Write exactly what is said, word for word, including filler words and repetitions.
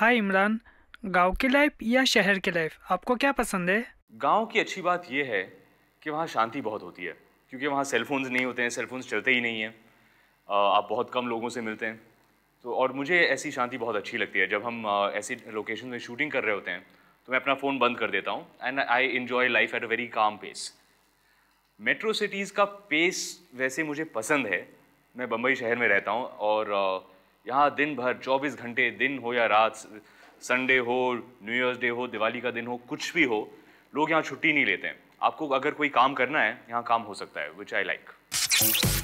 हाय इमरान, गांव की लाइफ या शहर की लाइफ आपको क्या पसंद है? गांव की अच्छी बात यह है कि वहाँ शांति बहुत होती है, क्योंकि वहाँ सेलफोन्स नहीं होते हैं, सेलफोन्स चलते ही नहीं हैं। आप बहुत कम लोगों से मिलते हैं, तो और मुझे ऐसी शांति बहुत अच्छी लगती है। जब हम ऐसी लोकेशन में शूटिंग कर रहे होते हैं तो मैं अपना फ़ोन बंद कर देता हूँ and I enjoy life at a very calm pace. Metro cities का पेस वैसे मुझे पसंद है। मैं बम्बई शहर में रहता हूँ और यहाँ दिन भर चौबीस घंटे, दिन हो या रात, संडे हो, न्यू ईयर्स डे हो, दिवाली का दिन हो, कुछ भी हो, लोग यहाँ छुट्टी नहीं लेते हैं। आपको अगर कोई काम करना है, यहाँ काम हो सकता है, विच आई लाइक।